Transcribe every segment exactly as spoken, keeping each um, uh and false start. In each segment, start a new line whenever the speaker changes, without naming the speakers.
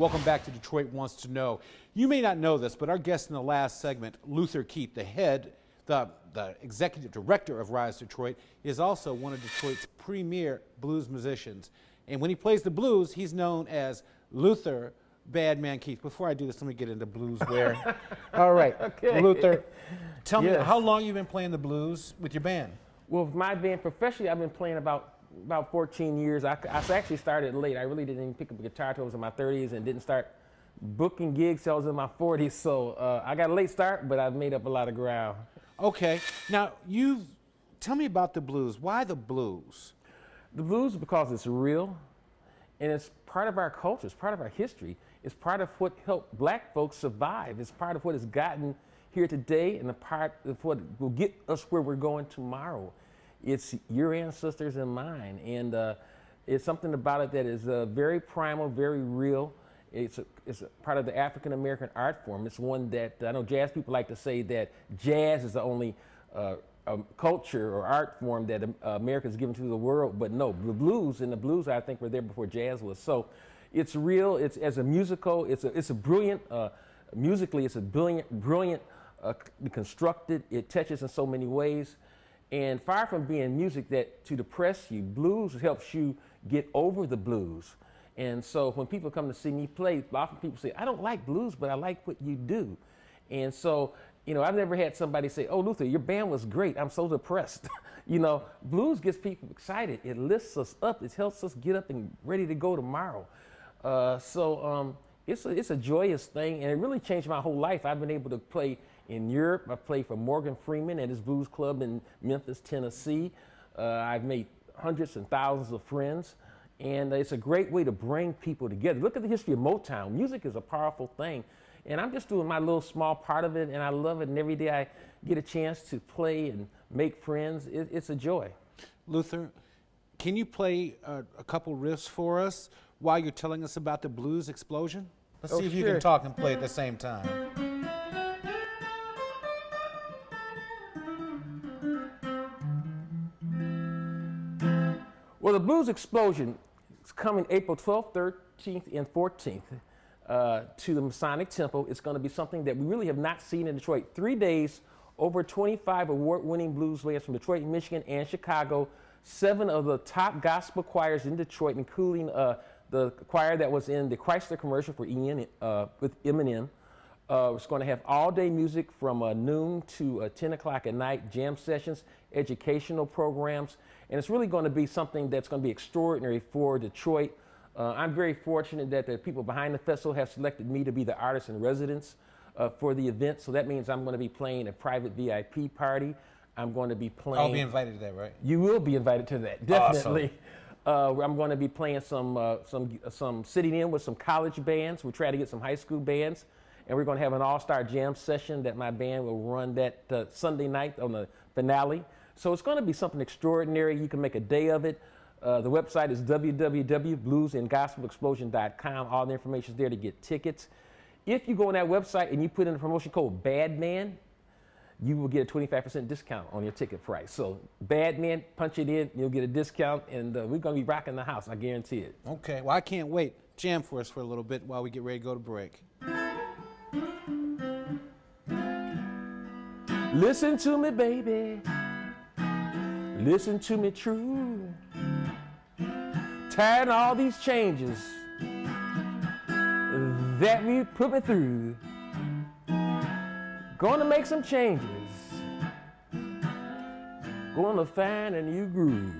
Welcome back to Detroit Wants to Know. You may not know this, but our guest in the last segment, Luther Keith, the head, the, the executive director of Rise Detroit, is also one of Detroit's premier blues musicians. And when he plays the blues, he's known as Luther Badman Keith. Before I do this, let me get into blues wear. All right, okay. Luther, tell yes. me, how long you been playing the blues with your band?
Well, with my band professionally, I've been playing about about fourteen years. I, I actually started late. I really didn't even pick up a guitar until I was in my thirties and didn't start booking gigs till I was in my forties. So uh, I got a late start, but I've made up a lot of ground.
Okay. Now, you tell me about the blues. Why the blues?
The blues because it's real, and it's part of our culture. It's part of our history. It's part of what helped black folks survive. It's part of what has gotten here today and a part of what will get us where we're going tomorrow. It's your ancestors and mine, and uh, it's something about it that is uh, very primal, very real. It's a, it's a part of the African-American art form. It's one that, I know jazz people like to say that jazz is the only uh, um, culture or art form that uh, America has given to the world, but no, the blues, and the blues I think were there before jazz was. So it's real, it's as a musical, it's a, it's a brilliant, uh, musically it's a brilliant, brilliant, uh, constructed, it touches in so many ways. And far from being music that to depress you, blues helps you get over the blues. And so when people come to see me play, often people say, I don't like blues, but I like what you do. And so, you know, I've never had somebody say, oh, Luther, your band was great. I'm so depressed. You know, blues gets people excited. It lifts us up. It helps us get up and ready to go tomorrow. Uh, so um, it's, a, it's a joyous thing, and it really changed my whole life. I've been able to play in Europe. I played for Morgan Freeman at his blues club in Memphis, Tennessee. Uh, I've made hundreds and thousands of friends, and it's a great way to bring people together. Look at the history of Motown. Music is a powerful thing, and I'm just doing my little small part of it, and I love it, and every day I get a chance to play and make friends. It, it's a joy.
Luther, can you play uh, a couple riffs for us while you're telling us about the blues explosion? Let's
oh,
see if
sure.
you can talk and play at the same time.
Well, the Blues Explosion is coming April twelfth, thirteenth, and fourteenth uh, to the Masonic Temple. It's going to be something that we really have not seen in Detroit. Three days, over twenty-five award-winning blues players from Detroit, Michigan, and Chicago. Seven of the top gospel choirs in Detroit, including uh, the choir that was in the Chrysler commercial for Ian, uh, with Eminem. Uh, it's going to have all-day music from uh, noon to uh, ten o'clock at night, jam sessions, educational programs, and it's really going to be something that's going to be extraordinary for Detroit. Uh, I'm very fortunate that the people behind the festival have selected me to be the artist in residence uh, for the event, so that means I'm going to be playing a private V I P party. I'm going to be playing...
I'll be invited to that, right?
You will be invited to that, definitely.
Awesome.
Uh, I'm going to be playing some, uh, some, some sitting in with some college bands. We're trying to get some high school bands. And we're going to have an all-star jam session that my band will run that uh, Sunday night on the finale. So it's going to be something extraordinary. You can make a day of it. Uh, the website is w w w dot blues and gospel explosion dot com. All the information is there to get tickets. If you go on that website and you put in the promotion code BADMAN, you will get a twenty-five percent discount on your ticket price. So BADMAN, punch it in, you'll get a discount, and uh, we're going to be rocking the house. I guarantee it.
Okay. Well, I can't wait. Jam for us for a little bit while we get ready to go to break.
Listen to me, baby. Listen to me true. Tired of all these changes that we put me through. Gonna make some changes. Gonna find a new groove.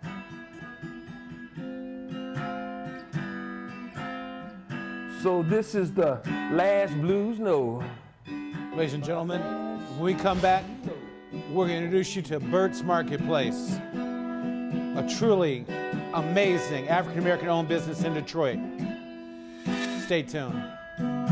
So this is the last blues note.
Ladies and gentlemen, when we come back, we're going to introduce you to Burt's Marketplace, a truly amazing African-American owned business in Detroit. Stay tuned.